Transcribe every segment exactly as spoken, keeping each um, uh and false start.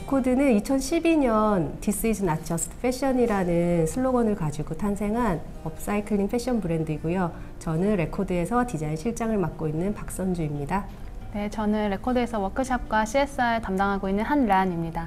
레코드는 이천십이 년 This is not just fashion이라는 슬로건을 가지고 탄생한 업사이클링 패션 브랜드이고요. 저는 레코드에서 디자인 실장을 맡고 있는 박선주입니다. 네, 저는 레코드에서 워크샵과 씨에스알 담당하고 있는 한란입니다.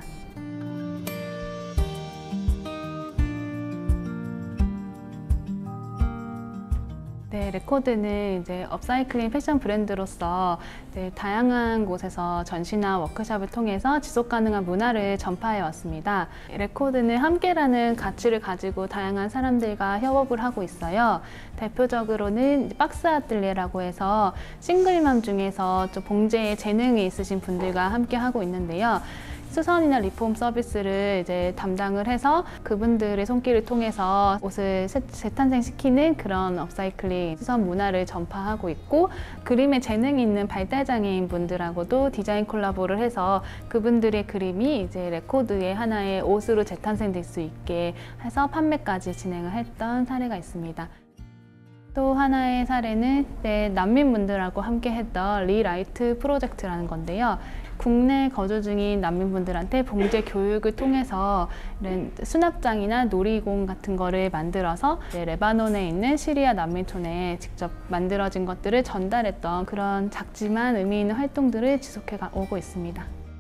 네, 레코드는 이제 업사이클링 패션 브랜드로서 이제 다양한 곳에서 전시나 워크숍을 통해서 지속 가능한 문화를 전파해 왔습니다. 레코드는 함께라는 가치를 가지고 다양한 사람들과 협업을 하고 있어요. 대표적으로는 박스 아뜰리에라고 해서 싱글맘 중에서 좀 봉제에 재능이 있으신 분들과 함께 하고 있는데요. 수선이나 리폼 서비스를 이제 담당을 해서 그분들의 손길을 통해서 옷을 재탄생시키는 그런 업사이클링 수선 문화를 전파하고 있고, 그림에 재능이 있는 발달장애인 분들하고도 디자인 콜라보를 해서 그분들의 그림이 이제 레코드의 하나의 옷으로 재탄생될 수 있게 해서 판매까지 진행을 했던 사례가 있습니다. 또 하나의 사례는 네, 난민분들하고 함께 했던 리라이트 프로젝트라는 건데요. 국내 거주 중인 난민분들한테 봉제 교육을 통해서 이런 수납장이나 놀이공 같은 거를 만들어서 레바논에 있는 시리아 난민촌에 직접 만들어진 것들을 전달했던 그런 작지만 의미 있는 활동들을 지속해 오고 있습니다.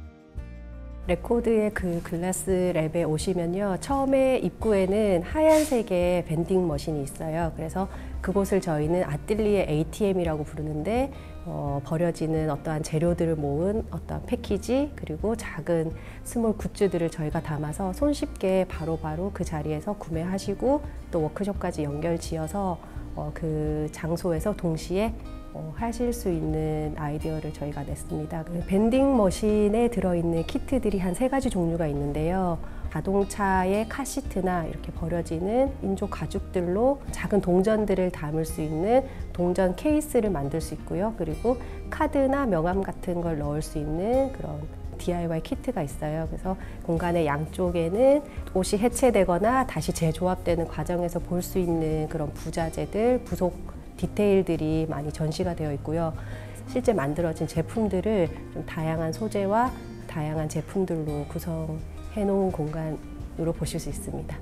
레코드의 그 글라스 랩에 오시면요, 처음에 입구에는 하얀색의 밴딩 머신이 있어요. 그래서 그곳을 저희는 아뜰리에 에이티엠이라고 부르는데, 어, 버려지는 어떠한 재료들을 모은 어떠한 패키지, 그리고 작은 스몰 굿즈들을 저희가 담아서 손쉽게 바로바로 그 자리에서 구매하시고 또 워크숍까지 연결 지어서 어, 그 장소에서 동시에 어, 하실 수 있는 아이디어를 저희가 냈습니다. 그 밴딩 머신에 들어있는 키트들이 한 세 가지 종류가 있는데요. 자동차의 카시트나 이렇게 버려지는 인조 가죽들로 작은 동전들을 담을 수 있는 동전 케이스를 만들 수 있고요. 그리고 카드나 명함 같은 걸 넣을 수 있는 그런 디아이와이 키트가 있어요. 그래서 공간의 양쪽에는 옷이 해체되거나 다시 재조합되는 과정에서 볼 수 있는 그런 부자재들, 부속 디테일들이 많이 전시가 되어 있고요. 실제 만들어진 제품들을 좀 다양한 소재와 다양한 제품들로 구성해 놓은 공간으로 보실 수 있습니다.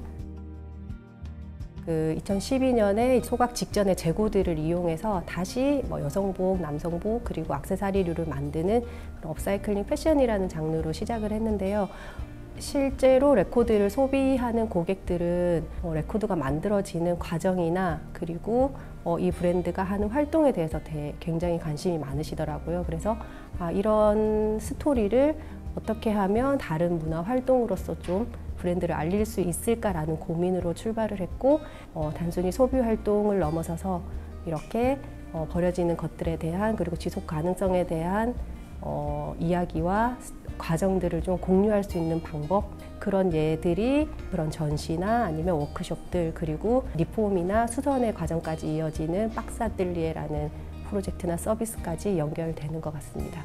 그 이천십이 년에 소각 직전의 재고들을 이용해서 다시 뭐 여성복, 남성복, 그리고 액세서리류를 만드는 그런 업사이클링 패션이라는 장르로 시작을 했는데요. 실제로 레코드를 소비하는 고객들은 어, 레코드가 만들어지는 과정이나 그리고 어, 이 브랜드가 하는 활동에 대해서 대, 굉장히 관심이 많으시더라고요. 그래서 아, 이런 스토리를 어떻게 하면 다른 문화 활동으로서 좀 브랜드를 알릴 수 있을까라는 고민으로 출발을 했고, 어, 단순히 소비 활동을 넘어서서 이렇게 어, 버려지는 것들에 대한, 그리고 지속 가능성에 대한 어, 이야기와 과정들을 좀 공유할 수 있는 방법, 그런 예들이 그런 전시나 아니면 워크숍들, 그리고 리폼이나 수선의 과정까지 이어지는 박스 아뜰리에라는 프로젝트나 서비스까지 연결되는 것 같습니다.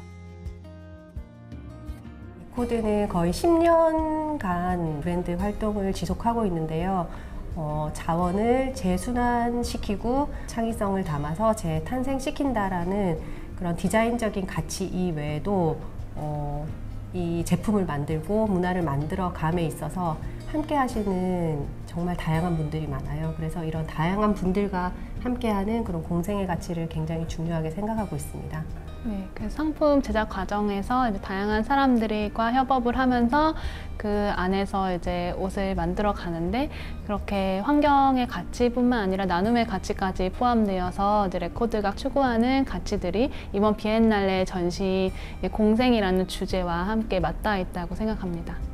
레코드는 거의 십 년간 브랜드 활동을 지속하고 있는데요. 어, 자원을 재순환시키고 창의성을 담아서 재탄생시킨다라는 그런 디자인적인 가치 이외에도 어, 이 제품을 만들고 문화를 만들어 감에 있어서 함께 하시는 정말 다양한 분들이 많아요. 그래서 이런 다양한 분들과 함께하는 그런 공생의 가치를 굉장히 중요하게 생각하고 있습니다. 네, 그 상품 제작 과정에서 이제 다양한 사람들과 협업을 하면서 그 안에서 이제 옷을 만들어 가는데, 그렇게 환경의 가치뿐만 아니라 나눔의 가치까지 포함되어서 이제 레코드가 추구하는 가치들이 이번 비엔날레 전시 공생이라는 주제와 함께 맞닿아 있다고 생각합니다.